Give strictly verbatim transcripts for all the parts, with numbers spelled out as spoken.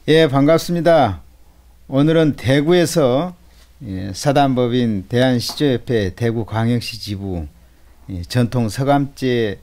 예, 반갑습니다. 오늘은 대구에서 예, 사단법인 대한시조협회 대구광역시 지부 예, 전통 서감제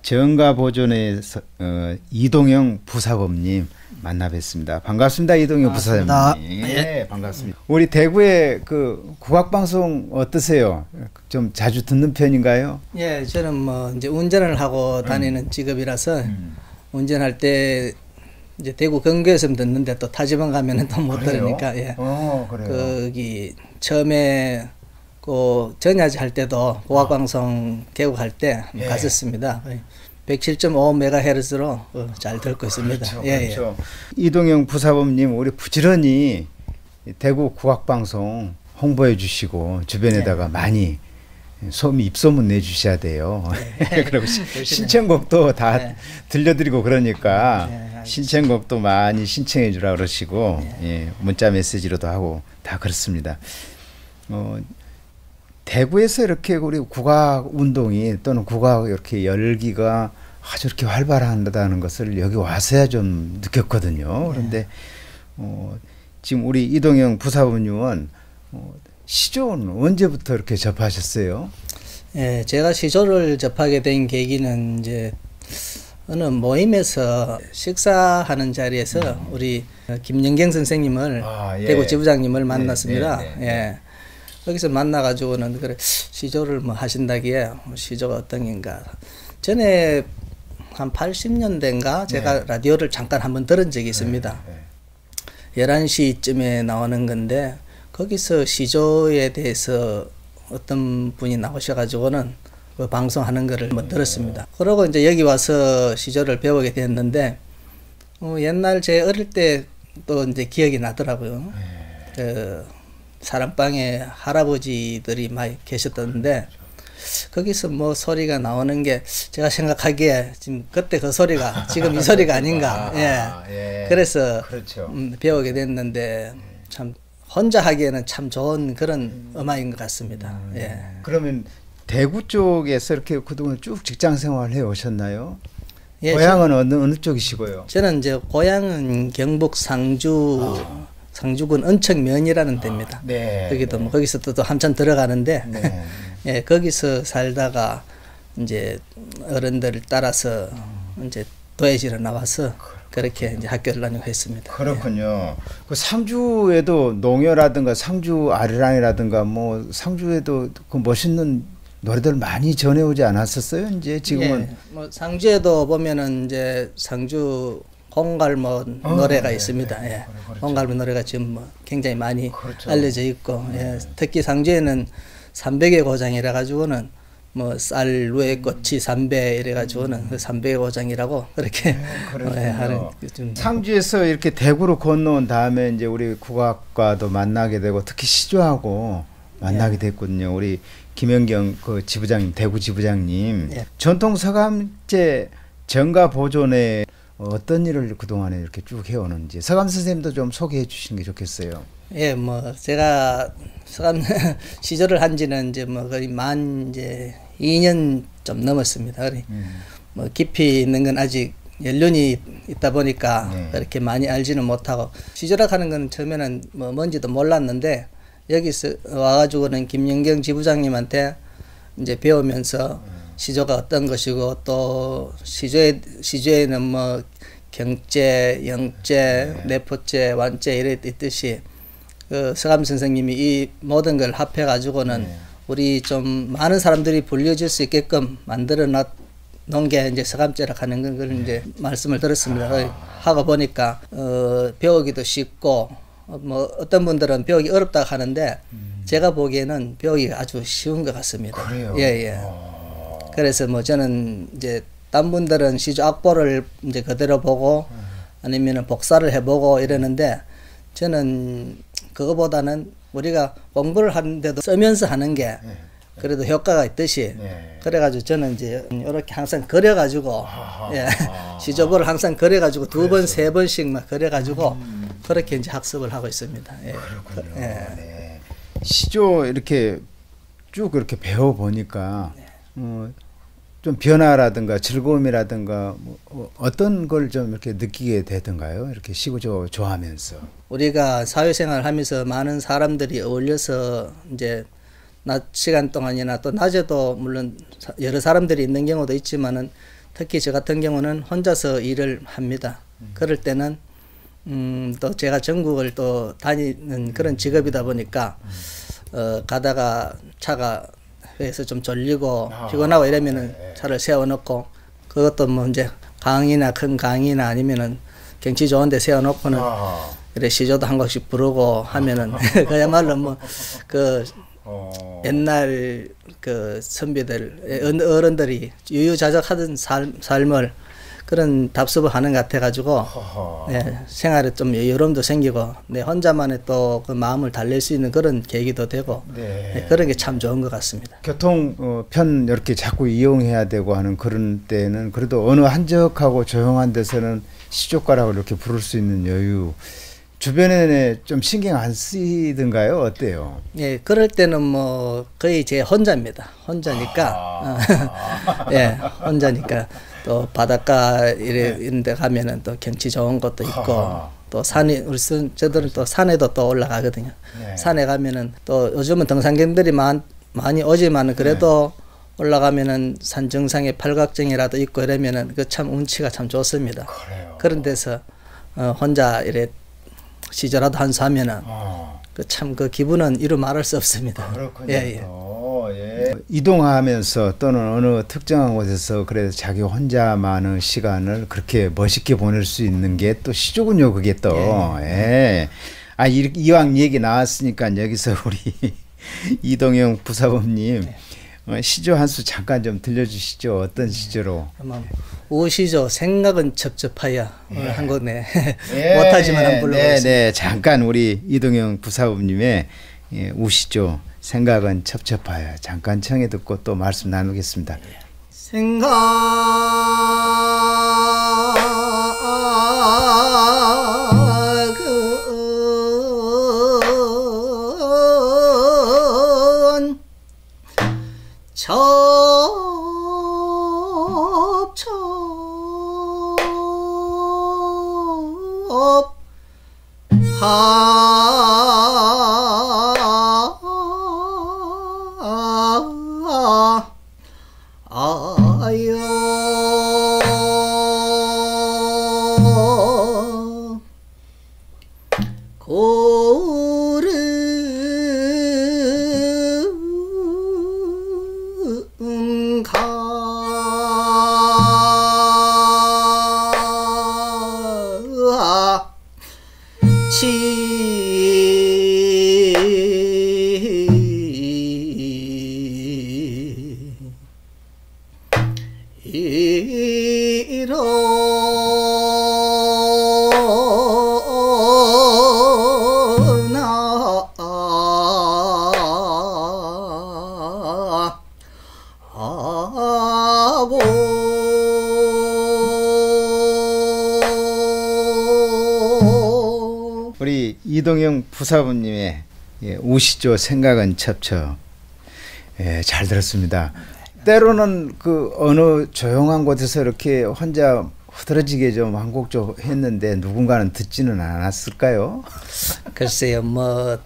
정가보존의 어, 이동영 부사범님 만나 뵙습니다. 반갑습니다. 이동영 부사범님. 예, 반갑습니다. 우리 대구의 그 국악방송 어떠세요? 좀 자주 듣는 편인가요? 예, 저는 뭐 이제 운전을 하고 다니는 음. 직업이라서 음. 운전할 때 이제 대구 근교에서 듣는데 또 타지방 가면은 또 못 들으니까 예. 어, 그래요. 거기 처음에 그 전야제 할 때도 국악방송 개국할 때 예. 갔었습니다. 백칠 점 오 메가헤르츠로 잘 듣고 있습니다. 그렇죠, 예, 그렇죠. 예. 이동영 부사범님 우리 부지런히 대구 국악방송 홍보해 주시고 주변에다가 예. 많이 소미 입소문 내주셔야 돼요. 네. 그리고 신청곡도 다 네. 들려드리고 그러니까 네, 신청곡도 많이 신청해 주라 그러시고 네. 예, 문자 메시지로도 하고 다 그렇습니다. 어, 대구에서 이렇게 우리 국악 운동이 또는 국악 이렇게 열기가 아주 이렇게 활발하다는 것을 여기 와서야 좀 느꼈거든요. 그런데 네. 어, 지금 우리 이동영 부사범님은 어, 시조는 언제부터 이렇게 접하셨어요? 예, 제가 시조를 접하게 된 계기는 이제 어느 모임에서 식사하는 자리에서 음. 우리 김영경 선생님을 아, 예. 대구 지부장님을 만났습니다. 네, 네, 네. 예. 거기서 만나가지고는 그래 시조를 뭐 하신다기에 시조가 어떤 게인가. 전에 한 팔십 년대인가 제가 네. 라디오를 잠깐 한번 들은 적이 있습니다. 네, 네. 열한 시쯤에 나오는 건데 거기서 시조에 대해서 어떤 분이 나오셔가지고는 그 방송하는 거를 뭐 들었습니다. 그러고 이제 여기 와서 시조를 배우게 됐는데, 어, 옛날 제 어릴 때 또 이제 기억이 나더라고요. 그 사람방에 할아버지들이 많이 계셨던데, 거기서 뭐 소리가 나오는 게 제가 생각하기에 지금 그때 그 소리가 지금 이 소리가 아닌가. 예. 예. 그래서 그렇죠. 음, 배우게 됐는데 참 혼자 하기에는 참 좋은 그런 음. 음악인 것 같습니다. 음. 예. 그러면 대구 쪽에서 이렇게 그동안 쭉 직장 생활을 해 오셨나요? 예, 고향은 저, 어느 어느 쪽이시고요? 저는 이제 고향은 경북 상주 아. 상주군 은척면이라는 데입니다. 아. 네. 거기도 네. 뭐 거기서 또, 또 한참 들어가는데 네. 예, 거기서 살다가 이제 어른들을 따라서 음. 이제 도예지로 나와서 그렇게 이제 학교를 다니고 했습니다. 그렇군요. 예. 그 상주에도 농여라든가 상주 아리랑이라든가 뭐 상주에도 그 멋있는 노래들 많이 전해오지 않았었어요? 이제 지금은 예. 뭐 상주에도 보면은 이제 상주 홍갈모 어, 노래가 네, 있습니다. 네, 예. 그렇죠. 홍갈모 노래가 지금 뭐 굉장히 많이 그렇죠. 알려져 있고 네. 예. 특히 상주에는 삼백의 고장이라 가지고는 뭐 쌀 위에 꽃이 삼배 이래 가지고는 음. 삼백의 고장이라고 그렇게 네, 예, 하는 좀 상주에서 이렇게 대구로 건너온 다음에 이제 우리 국악과도 만나게 되고 특히 시조하고 만나게 예. 됐거든요. 우리 김영경 그 지부장님, 대구 지부장님 예. 전통 서감제 정가 보존에 어떤 일을 그동안에 이렇게 쭉 해오는지 서감 선생님도 좀 소개해 주시는 게 좋겠어요. 예, 뭐 제가 서감 시조를 한 지는 이제 뭐 거의 만 이제 이 년 좀 넘었습니다. 음. 뭐 깊이 있는 건 아직 연륜이 있다 보니까 네. 그렇게 많이 알지는 못하고 시조라 하는 건 처음에는 뭐 뭔지도 몰랐는데 여기서 와가지고는 김영경 지부장님한테 이제 배우면서 음. 시조가 어떤 것이고 또 시조에 시조에는 뭐 경제, 영제, 네. 내포제, 완제 이래 있듯이 그 서감 선생님이 이 모든 걸 합해 가지고는 네. 우리 좀 많은 사람들이 불려질 수 있게끔 만들어 놓은 게 이제 서감제라 하는 걸 네. 이제 말씀을 들었습니다. 아. 하고 보니까 어, 배우기도 쉽고 어, 뭐 어떤 분들은 배우기 어렵다 하는데 음. 제가 보기에는 배우기 아주 쉬운 것 같습니다. 그래요? 예, 예. 아. 그래서 뭐 저는 이제 딴 분들은 시조 악보를 이제 그대로 보고 음. 아니면은 복사를 해보고 이러는데 저는 그거보다는 우리가 공부를 하는데도 쓰면서 하는 게 네. 그래도 효과가 있듯이 네. 그래가지고 저는 이제 이렇게 항상 그려가지고 예. 시조보를 항상 그려가지고 두 번, 세 번씩 막 그려가지고 음. 그렇게 이제 학습을 하고 있습니다. 예. 그렇군요. 예. 네. 시조 이렇게 쭉 이렇게 배워 보니까 네. 어, 좀 변화라든가 즐거움이라든가 뭐 어떤 걸 좀 이렇게 느끼게 되던가요? 이렇게 시구조 좋아하면서. 우리가 사회생활 하면서 많은 사람들이 어울려서 이제 낮 시간 동안이나 또 낮에도 물론 여러 사람들이 있는 경우도 있지만은 특히 저 같은 경우는 혼자서 일을 합니다. 음. 그럴 때는 음, 또 제가 전국을 또 다니는 그런 직업이다 보니까 음. 어, 가다가 차가 회에서 좀 졸리고 아, 피곤하고 이러면은 네. 차를 세워놓고 그것도 뭐 이제 강이나 큰 강이나 아니면은 경치 좋은 데 세워놓고는 아. 이래 시조도 한 곡씩 부르고 하면은 아. 그야말로 뭐 그 어. 옛날 그 선비들 어른들이 유유자적하던 삶, 삶을 그런 답습을 하는 것 같아가지고 네, 생활에 좀 여유로움도 생기고 내 혼자만의 또 그 마음을 달랠 수 있는 그런 계기도 되고 네. 네, 그런 게 참 좋은 것 같습니다. 교통편 이렇게 자꾸 이용해야 되고 하는 그런 때는 그래도 어느 한적하고 조용한 데서는 시조가라고 이렇게 부를 수 있는 여유 주변에 좀 신경 안 쓰이던가요? 어때요? 예, 그럴 때는 뭐 거의 제 혼자입니다. 혼자니까 아. 예, 혼자니까 또 바닷가 이래 이런 데 가면은 또 경치 좋은 것도 있고 아. 또 산이 우리 저들은 또 산에도 또 올라가거든요. 네. 산에 가면은 또 요즘은 등산객들이 많, 많이 오지만은 그래도 네. 올라가면은 산 정상에 팔각정이라도 있고 이러면은 그 참 운치가 참 좋습니다. 그래요. 그런 데서 어, 혼자 이래 시조라도 한수하면은 어. 그 참 그 기분은 이루 말할 수 없습니다. 그렇군요. 예, 예. 오, 예. 이동하면서 또는 어느 특정한 곳에서 그래서 자기 혼자만의 시간을 그렇게 멋있게 보낼 수 있는 게 또 시조군요. 그게 또. 예. 예. 아 이, 이왕 얘기 나왔으니까 여기서 우리 이동영 부사범님 네. 어, 시조 한 수 잠깐 좀 들려주시죠. 어떤 시조로? 우시조 생각은 첩첩하여 오늘 예. 한 곡네 예. 못하지만 한번 불러보겠습니다. 네, 네, 잠깐 우리 이동영 부사범님의 예, 우시조 생각은 첩첩하여 잠깐 청해 듣고 또 말씀 나누겠습니다. 생각 우리 이동영 부사부님의 예, 우시조 생각은 첩첩 예, 잘 들었습니다. 때로는 그 어느 조용한 곳에서 이렇게 혼자 흐드러지게 좀 한 곡 좀 했는데 누군가는 듣지는 않았을까요? 글쎄요, 뭐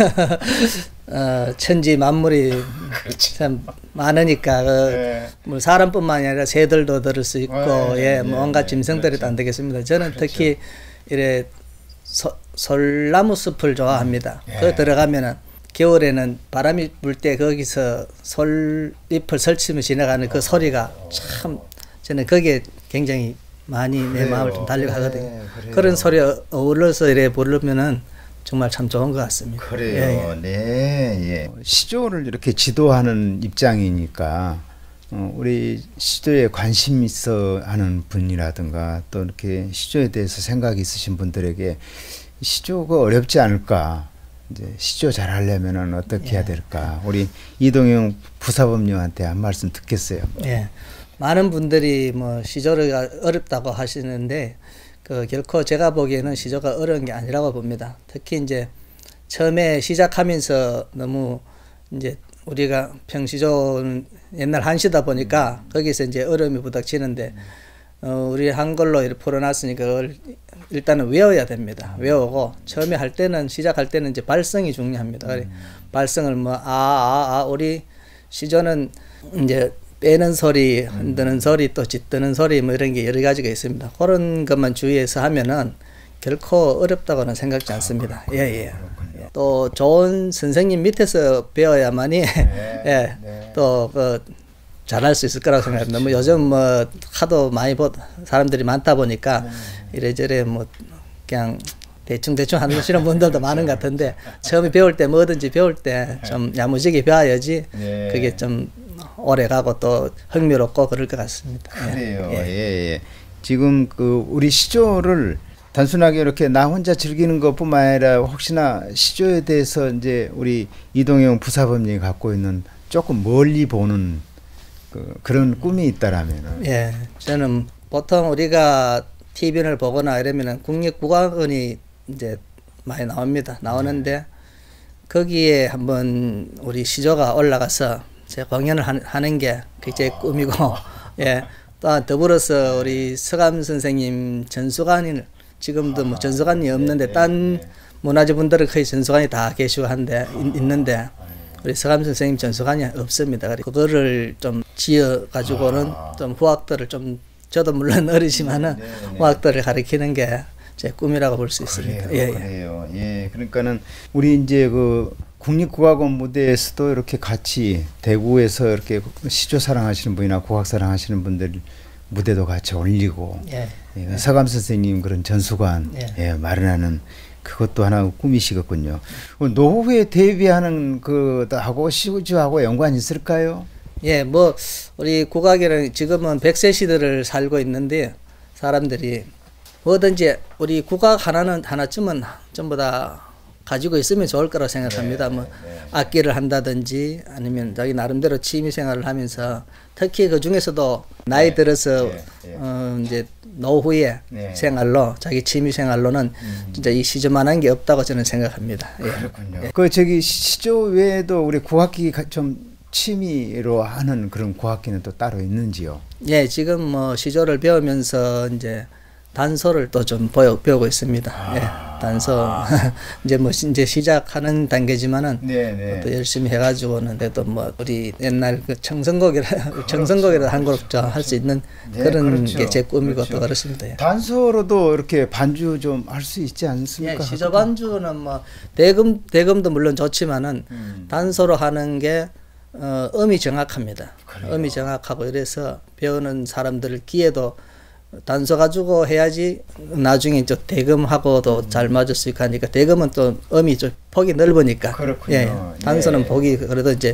어, 천지 만물이 그렇지. 참 많으니까 그, 네. 뭐 사람뿐만 아니라 새들도 들을 수 있고 아, 예, 예, 뭐 온갖 예, 짐승들이 그렇죠. 안 되겠습니다. 저는 그렇죠. 특히 이래 소, 솔나무 숲을 좋아합니다. 예. 그 들어가면은 겨울에는 바람이 불 때 거기서 솔잎을 설치며 지나가는 그 소리가 참 저는 거기에 굉장히 많이 내 그래요. 마음을 좀 달려가거든요. 네, 그런 소리 어울러서 이래 부르면은 정말 참 좋은 것 같습니다. 그래요. 예. 네, 예. 시조를 이렇게 지도하는 입장이니까 어, 우리 시조에 관심 있어 하는 분이라든가 또 이렇게 시조에 대해서 생각이 있으신 분들에게 시조가 어렵지 않을까? 이제 시조 잘 하려면은 어떻게 예. 해야 될까? 우리 이동영 부사범님한테 한 말씀 듣겠어요. 예. 많은 분들이 뭐 시조가 어렵다고 하시는데 그 결코 제가 보기에는 시조가 어려운 게 아니라고 봅니다. 특히 이제 처음에 시작하면서 너무 이제 우리가 평시조는 옛날 한시다 보니까 거기서 이제 어려움이 부닥치는데 어, 우리 한글로 이렇게 풀어놨으니까 그걸 일단은 외워야 됩니다. 외우고 처음에 할 때는 시작할 때는 이제 발성이 중요합니다. 음. 발성을 뭐 아 아 아 우리 시조는 이제 빼는 소리, 흔드는 음. 소리, 또 짖드는 소리 뭐 이런 게 여러 가지가 있습니다. 그런 것만 주의해서 하면은 결코 어렵다고는 생각지 않습니다. 아, 예예. 예. 또 좋은 선생님 밑에서 배워야만이 네, 예, 네. 또 그 잘할 수 있을 거라고 생각합니다. 뭐 요즘 뭐 하도 많이 보 사람들이 많다 보니까 네. 이래저래 뭐 그냥 대충 대충 하시는 분들도 많은 것 같은데 처음에 배울 때 뭐든지 배울 때 좀 야무지게 배워야지 네. 그게 좀 오래 가고 또 흥미롭고 그럴 것 같습니다. 그래요. 예. 예, 예. 지금 그 우리 시조를 단순하게 이렇게 나 혼자 즐기는 것뿐만 아니라 혹시나 시조에 대해서 이제 우리 이동영 부사범님이 갖고 있는 조금 멀리 보는 그 그런 꿈이 있다라면은. 예, 저는 보통 우리가 티비를 보거나 이러면은 국립국악원이 이제 많이 나옵니다. 나오는데 네. 거기에 한번 우리 시조가 올라가서 제 공연을 하, 하는 게 그게 꿈이고, 예, 또 더불어서 우리 서감 선생님 전수관을 지금도 뭐 전수관이 없는데 딴 문화재분들은 거의 전수관이 다 계시고 한데 있는데 우리 서감 선생님 전수관이 없습니다. 그거를 좀 지어 가지고는 좀 후학들을 좀 저도 물론 어리지만은 후학들을 가르치는 게 제 꿈이라고 볼 수 있습니다. 그래요, 예, 그래요. 예, 그러니까는 우리 이제 그 국립국악원 무대에서도 이렇게 같이 대구에서 이렇게 시조 사랑하시는 분이나 국악 사랑하시는 분들 무대도 같이 올리고 예. 예, 서감 선생님 그런 전수관 예. 예, 마련하는 그것도 하나 꿈이시겠군요. 노후에 데뷔하는 그하고 시조하고 연관이 있을까요? 예, 뭐 우리 국악에는 지금은 백 세 시대를 살고 있는데 사람들이 뭐든지 우리 국악 하나는 하나쯤은 전부 다 가지고 있으면 좋을 거라고 생각합니다. 네, 뭐 네. 악기를 한다든지 아니면 자기 나름대로 취미 생활을 하면서 특히 그 중에서도 나이 네, 들어서 네, 네. 어 이제 노후의 네. 생활로 자기 취미 생활로는 음. 진짜 이 시조만한 게 없다고 저는 생각합니다. 그렇군요. 예. 그 저기 시조 외에도 우리 국악기 좀 취미로 하는 그런 국악기는 또 따로 있는지요? 예, 지금 뭐 시조를 배우면서 이제 단소를 또 좀 배우고 있습니다. 아. 예, 단소 이제 뭐 이제 시작하는 단계지만은 네네. 또 열심히 해가지고는 그래도 뭐 우리 옛날 그 청성곡이라 그렇죠. 청성곡이라 한 곡 할 수 있는 네, 그런 그렇죠. 게 제 꿈이고 그렇죠. 또 그렇습니다. 예. 단소로도 이렇게 반주 좀 할 수 있지 않습니까? 예, 시조 반주는 뭐 대금 대금도 물론 좋지만은 음. 단소로 하는 게 어, 음이 정확합니다. 그래요. 음이 정확하고 이래서 배우는 사람들 귀에도 단소 가지고 해야지 나중에 저 대금하고도 음. 잘 맞을 수 있고 하니까 대금은 또 음이 좀 폭이 넓으니까 그렇군요. 예, 단소는 예. 폭이 그래도 이제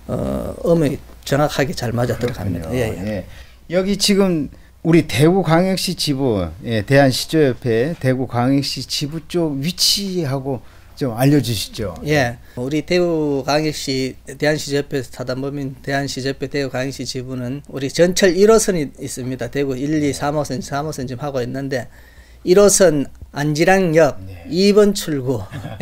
어, 음이 정확하게 잘 맞아 들어갑니다. 예, 예. 예. 여기 지금 우리 대구광역시 지부 예, 대한시조협회 대구광역시 지부 쪽 위치하고 좀 알려주시죠. 예, 우리 대구광역시 대한시조협회 사단법인 대한시조협회 대구광역시 지부는 우리 전철 일 호선이 있습니다. 대구 일, 이, 삼 호선, 삼 호선 지금 하고 있는데 일 호선 안지랑역 네. 이 번 출구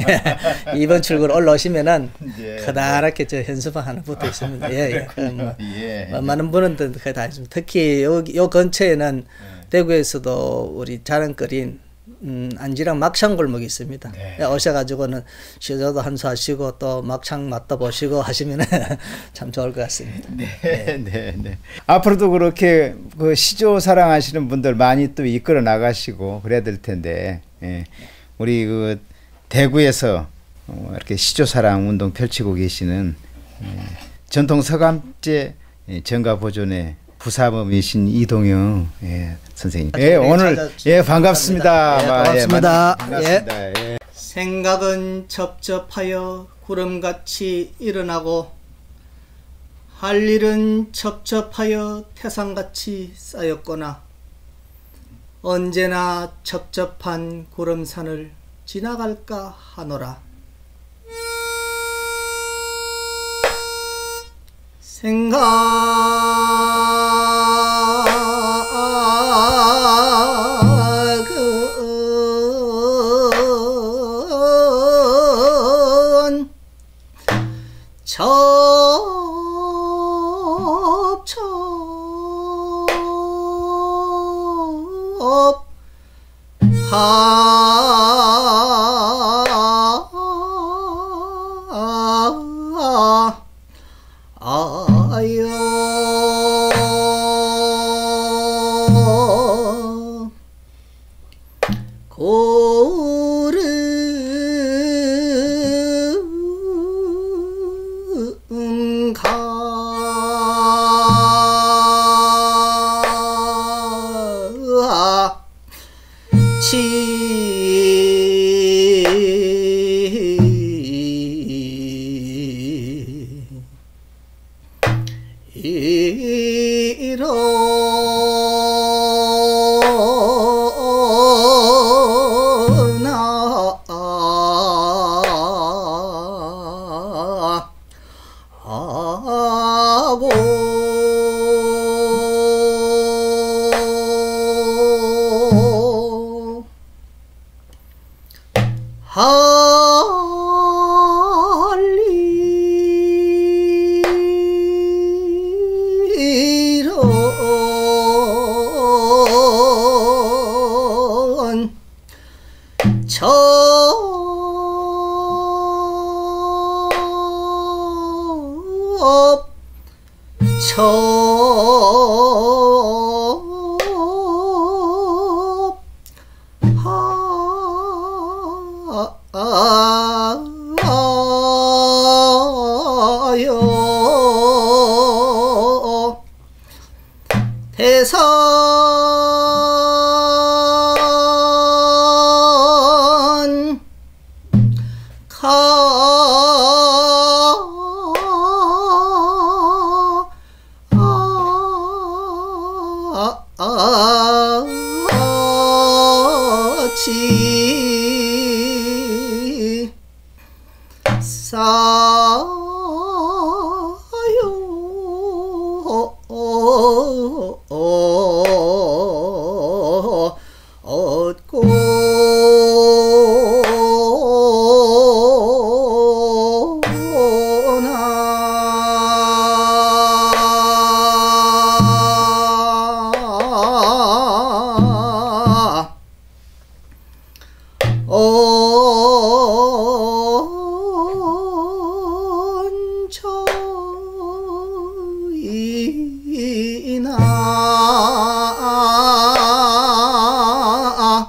이 번 출구로 올라오시면은 예, 커다랗게 저 현수막 하나 붙어 있습니다. 예, 예. 그 뭐, 예, 뭐 많은 분들 거의 다 있습니다. 특히 여기 요 근처에는 예. 대구에서도 우리 자랑거리인 음, 안지랑 막창 골목이 있습니다. 네. 오셔가지고는 시조도 한수 하시고 또 막창 맛도 보시고 하시면 참 좋을 것 같습니다. 네, 네, 네, 네. 앞으로도 그렇게 그 시조 사랑하시는 분들 많이 또 이끌어 나가시고 그래야 될 텐데, 예. 우리 그 대구에서 어, 이렇게 시조 사랑 운동 펼치고 계시는 예. 전통 서감제 예, 정가 보존의 부사범이신 이동영 예, 선생님. 예, 오늘 예 반갑습니다. 예, 반갑습니다. 예, 반갑습니다. 예. 예. 생각은 첩첩하여 구름같이 일어나고 할 일은 첩첩하여 태산같이 쌓였거나 언제나 첩첩한 구름산을 지나갈까 하노라. 생각은 저 할리런 저 첩하여 대선 같이 싸요 얻고 언저이나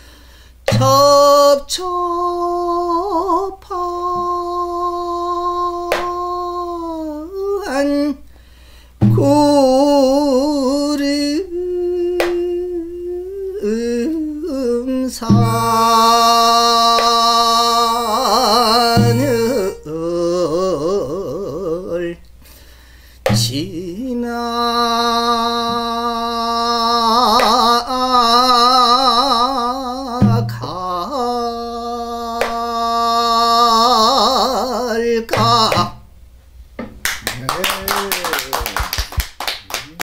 첩첩한 구름산을 지나